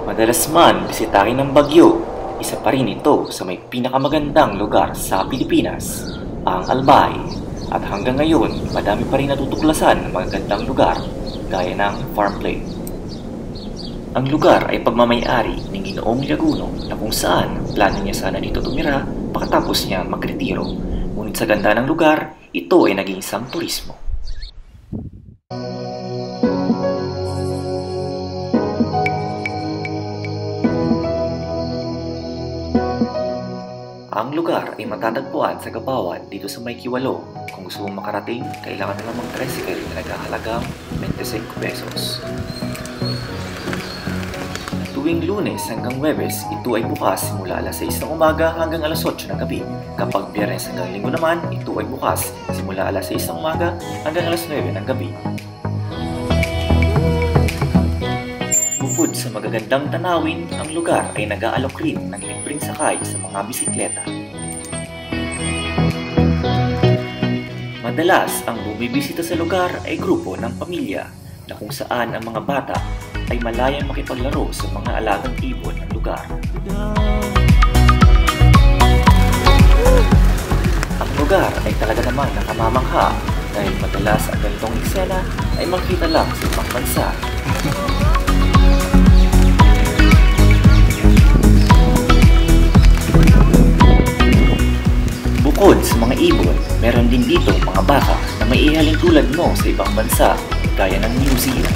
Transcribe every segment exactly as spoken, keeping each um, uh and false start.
Madalas man bisitahin ng bagyo, isa pa rin ito sa may pinakamagandang lugar sa Pilipinas, ang Albay. At hanggang ngayon, madami pa rin natutuklasan ng magagandang lugar gaya ng farm play. Ang lugar ay pagmamay-ari ng Ginoong Llaguno na kung saan plano niya sana dito tumira pagkatapos niya magretiro. Ngunit sa ganda ng lugar, ito ay naging isang turismo. Ang lugar ay matatagpuan sa Gabawan dito sa May Kiwalo. Kung gusto mong makarating, kailangan na lamang tricycle na nagkahalagang twenty-five pesos. Tuwing Lunes hanggang Huwebes, ito ay bukas simula alas sais ng umaga hanggang alas otso ng gabi. Kapag Biyernes hanggang Linggo naman, ito ay bukas simula alas sais ng umaga hanggang alas nuwebe ng gabi. Bukod sa magagandang tanawin, ang lugar ay nag-aalok rin ng libreng sakay sa mga bisikleta. Madalas, ang bumibisita sa lugar ay grupo ng pamilya na kung saan ang mga bata ay malayang makipaglaro sa mga alagang ibon ng lugar. Ang lugar ay talaga namang nakamamangha dahil madalas ang ganitong eksena ay makita lang sa ibang bansa. Bukod sa mga ibon, meron din dito mga baka na may ihalin tulad mo sa ibang bansa gaya ng New Zealand.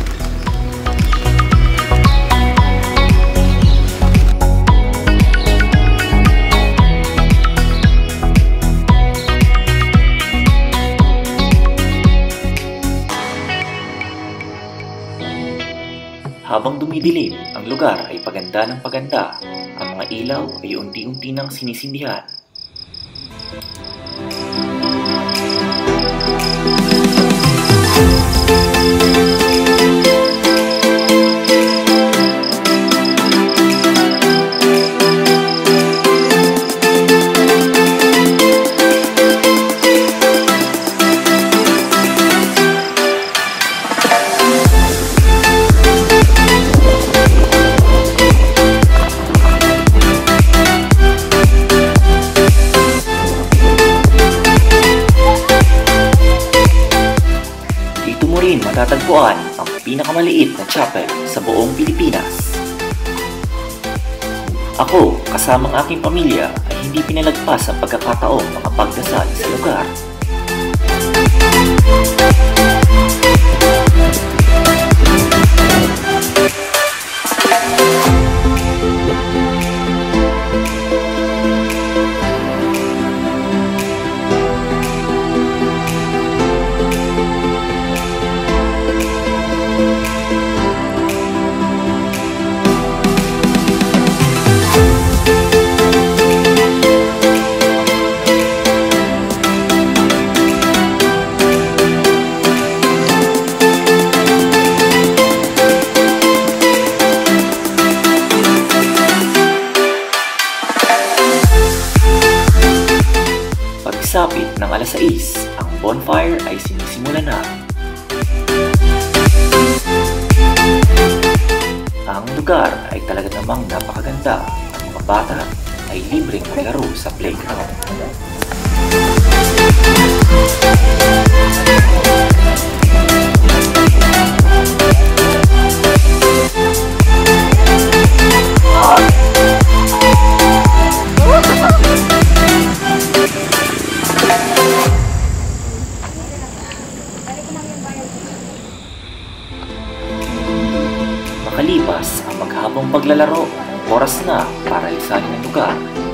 Habang dumidilim, ang lugar ay paganda ng paganda. Ang mga ilaw ay unti-unti nang sinisindihan. Matatagpuan ang pinakamaliit na chapel sa buong Pilipinas. Ako, kasama ang aking pamilya, ay hindi pinalagpas ang pagkakataong makapagdasal sa lugar. Pagsapit ng alas sais, ang bonfire ay sinisimula na. Ang lugar ay talaga namang napakaganda. Ang mga bata ay libreng maglaro sa playground. Makalipas ang maghabang paglalaro, oras na para lisanin ang lugar.